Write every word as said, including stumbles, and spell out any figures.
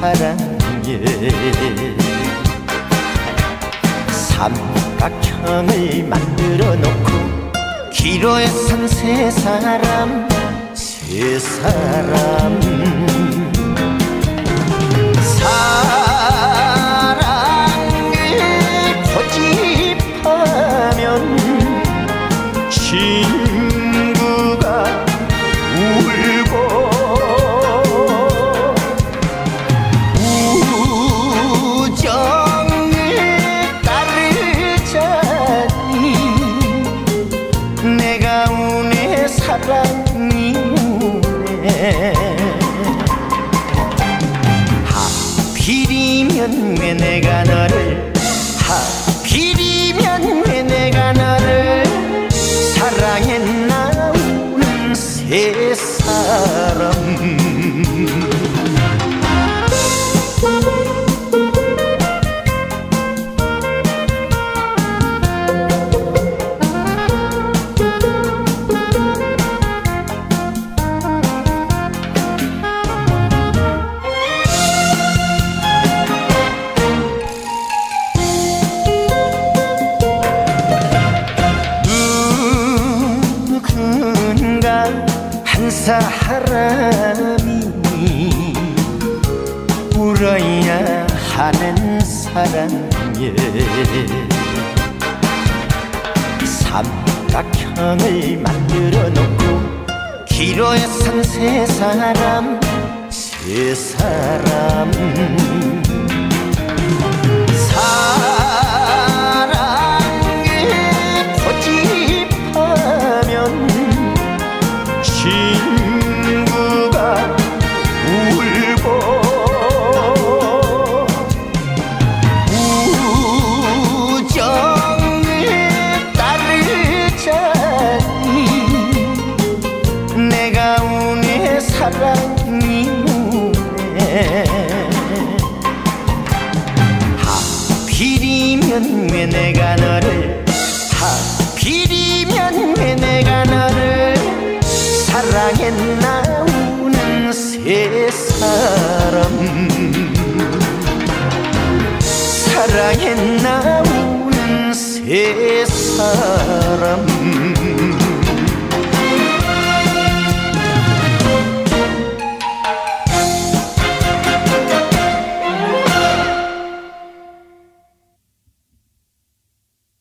사랑에 삼각형을 만들어 놓고 기로에 선 세 사람 세 사람 사랑을 고집하면 친구가 울고 우정을 따르자니 내가 우네 사랑이 우네 하필이면 왜 내가 너를 하필이면 왜 내가 너를 사랑했나 우는 세 사람 한 사람이 울어야 하는 사랑에 삼각형을 만들어 놓고 기로에 선 세 사람 세 사람 사랑을 고집하면 친구가 울고 우정을 따르자니 내가 우네 사랑이 우네 하필이면 왜 내가 너를 하필이면 왜 내가 너를 사랑했나 우는 세 사람 사랑했나 우는 세 사람